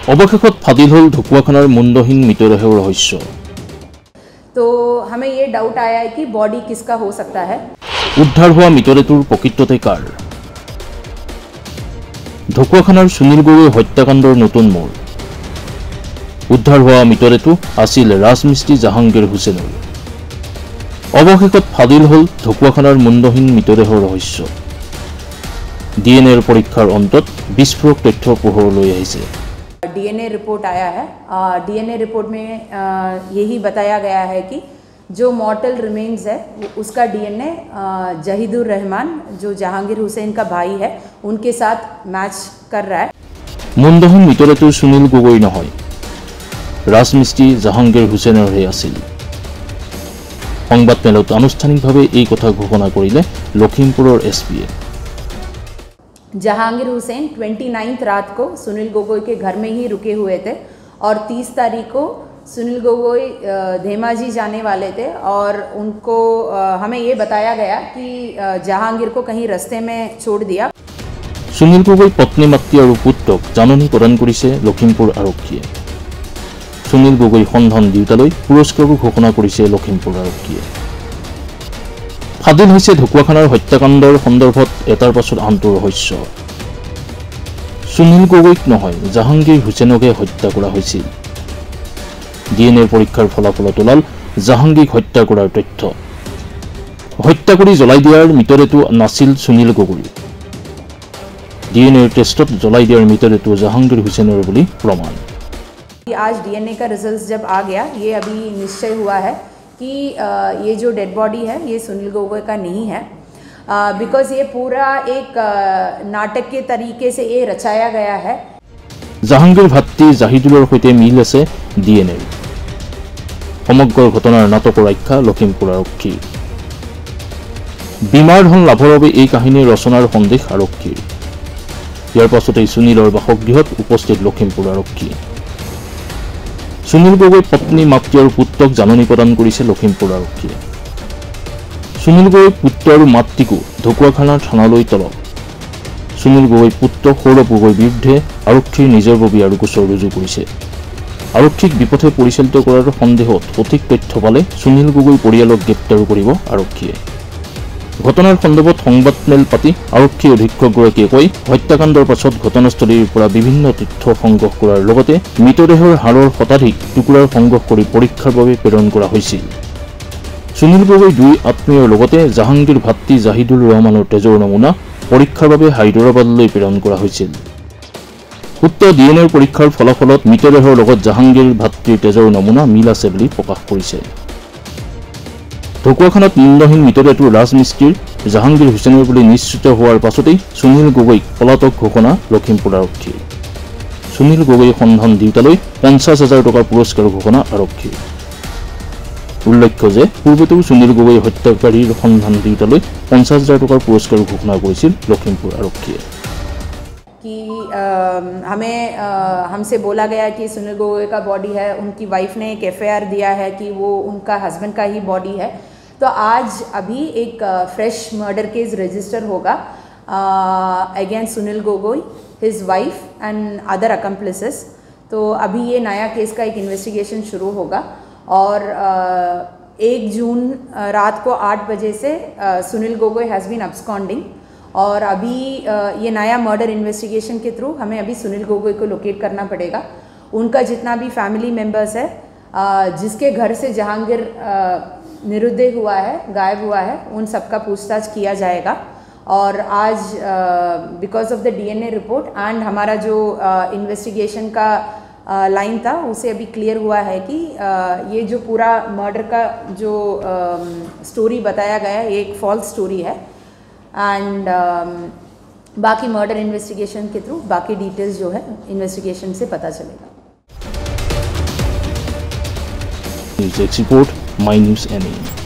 অৱশেষত ফাদিল হল ঢকুৱাখানাৰ মুণ্ডহীন মৃতদেহৰ ৰহস্য। तो हमें ये डाउट आया है कि बॉडी किसका हो सकता है। उद्धार हुआ मृतदेहটোৰ প্ৰকৃততে কাৰ? ঢকুৱাখানাৰ সুনীল গগৈ হত্যাকাণ্ডৰ নতুন মোড়। উদ্ধাৰ হোৱা মৃতদেহটো আছিল ৰাজমিস্ত্ৰী জাহাংগীৰ হুছেইনৰ। অৱশেষত ফাদিল হল ঢকুৱাখানাৰ মুণ্ডহীন মৃতদেহৰ ৰহস্য। ডিএনএৰ পৰীক্ষাৰ অন্তত বিস্ফোৰক তথ্য পোহৰলৈ আহিছে। डीएनए रिपोर्ट आया है। डीएनए रिपोर्ट में यही बताया गया है कि जो मॉर्टल रिमेन्स है उसका डीएनए जहीदुर रहमान जो जहांगीर हुसैन का भाई है उनके साथ मैच कर रहा है। मुंडहीन मृतदेहটো सुनील गगৈ নহয়, राजमिस्त्री जहांगीर हुसैनरহে আছিল। সংবাদ মেলত আনুষ্ঠানিকভাৱে এই কথা ঘোষণা কৰিলে লখিমপুৰৰ এছপিয়ে। जहांगीर हुसैन 29 रात को सुनील गगৈ के घर में ही रुके हुए थे और 30 तारीख को सुनील गगৈ धेमाजी जाने वाले थे और उनको हमें ये बताया गया कि जहांगीर को कहीं रास्ते में छोड़ दिया। सुनील गगৈ पत्नी मातृ और पुत्रक जाननी प्रदान करिছে लखीमपुर आरक्षीये। सुनील गगৈ सन्धान दिउताলৈ पुरस्कारो घोषणा करिছে लखीमपुर आरक्षीये। फादिल হৈছে ঢকুৱাখানাৰ হত্যাকাণ্ডৰ সন্দৰ্ভত এটাৰ পাছত আনটো ৰহস্য। সুনীল গগৈক নহয়, জাহাংগীৰ হুছেইনকে হত্যা কৰা হৈছিল। ডিএনএৰ পৰীক্ষাৰ ফলাফলত ওলাল জাহাংগীৰক হত্যা কৰাৰ তথ্য। হত্যা কৰি জ্বলাই দিয়াৰ মৃতদেহটো নাছিল সুনীল গগৈ। ডিএনএৰ টেষ্টত জ্বলাই দিয়াৰ মৃতদেহটো জাহাংগীৰ হুছেইনৰ বুলি প্ৰমাণ। आज डीएनए का रिजल्ट जब आ गया, ये अभी निश्चय हुआ है कि ये जो डेड बॉडी है ये सुनील गगৈ का नहीं है, बिकॉज ये पूरा एक नाटक के तरीके से ये रचाया गया है। জাহাংগীৰ ভাতৃ জাহিদুলৰ সৈতে মিল আছে ডিএনএৰ। সমগ্ৰ ঘটনাৰ নাটকৰ আখ্যা লখিমপুৰ আৰক্ষীৰ। বিমাৰ ধন লাভৰ বাবে এই কাহিনীৰ ৰচনাৰ সন্দেহ আৰক্ষীৰ। ইয়াৰ পাছতেই সুনীলৰ বাসগৃহত উপস্থিত লখিমপুৰ আৰক্ষী। সুনীল গগৈ পত্নী মাতৃ আৰু পুত্ৰক জাননী প্ৰদান কৰিছে লখিমপুৰ আৰক্ষীয়ে। সুনীল গগৈ পুত্ৰ আৰু মাতৃকো ঢকুৱাখানা থানালৈ তলব। সুনীল গগৈ পুত্ৰ সৌৰভ গগৈৰ বিৰুদ্ধে আৰক্ষীৰ নিজাববীয়া গোচৰ ৰুজু কৰিছে। আৰক্ষীক বিপথে পৰিচালিত কৰাৰ সন্দেহত সঠিক তথ্য পালে সুনীল গগৈ পৰিয়ালক গ্ৰেপ্তাৰো কৰিব আৰক্ষীয়ে। ঘটনাৰ সন্দৰ্ভত সংবাদমেল পাতি আৰক্ষী অধীক্ষকগৰাকীয়ে কয়, হত্যাকাণ্ডৰ পাছত ঘটনাস্থলীৰ পৰা বিভিন্ন তথ্য সংগ্ৰহ কৰাৰ লগতে মৃতদেহৰ হাড়ৰ শতাধিক টুকুৰাৰ সংগ্ৰহ কৰি পৰীক্ষাৰ বাবে প্ৰেৰণ কৰা হৈছিল। সুনীল গগৈ দুই আত্মীয়ৰ লগতে জাহাংগীৰ ভাতৃ জাহিদুৰ ৰহমানৰ তেজৰ নমুনা পৰীক্ষাৰ বাবে হায়দৰাবাদলৈ প্ৰেৰণ কৰা হৈছিল। সূত্ৰ ডিএনএৰ পৰীক্ষাৰ ফলাফলত মৃতদেহৰ লগত জাহাংগীৰ ভাতৃৰ তেজৰ নমুনা মিল আছে বুলি প্ৰকাশ কৰিছে। ঢকুৱাখানাত মুণ্ডহীন মৃতদেহটো ৰাজমিস্ত্ৰীৰ জাহাংগীৰ হুছেইনৰ বুলি নিশ্চিত হোৱাৰ পাছতেই সুনীল গগৈক পলাতক ঘোষণা লখিমপুৰ আৰক্ষীৰ। সুনীল গগৈৰ সন্ধান দিওঁতালৈ 50,000 টকাৰ পুৰস্কাৰ ঘোষণা আৰক্ষীৰ। উল্লেখ্য যে পূৰ্বতেও সুনীল গগৈ হত্যাকাৰীৰ সন্ধান দিওঁতালৈ 50,000 টকাৰ পুৰস্কাৰ ঘোষণা কৰিছিল লখিমপুৰ আৰক্ষীয়ে। कि हमसे बोला गया कि सुनील गगৈ का बॉडी है, उनकी वाइफ ने एक एफआईआर दिया है कि वो उनका हस्बैंड का ही बॉडी है। तो आज अभी एक फ्रेश मर्डर केस रजिस्टर होगा against Sunil Gogoi, his wife and other accomplices. तो अभी ये नया केस का एक इन्वेस्टिगेशन शुरू होगा और 1 जून रात को 8 बजे से Sunil Gogoi has been absconding और अभी ये नया मर्डर इन्वेस्टिगेशन के थ्रू हमें अभी सुनील गगৈ को लोकेट करना पड़ेगा। उनका जितना भी फैमिली मेम्बर्स है जिसके घर से जहांगीर निरुद्देश हुआ है, गायब हुआ है, उन सबका पूछताछ किया जाएगा। और आज because of the DNA report and हमारा जो इन्वेस्टिगेशन का लाइन था उसे अभी क्लियर हुआ है कि ये जो पूरा मर्डर का जो स्टोरी बताया गया है ये एक फॉल्स स्टोरी है। एंड बाकी मर्डर इन्वेस्टिगेशन के थ्रू बाकी डिटेल्स जो है इन्वेस्टिगेशन से पता चलेगा। News export my news NE।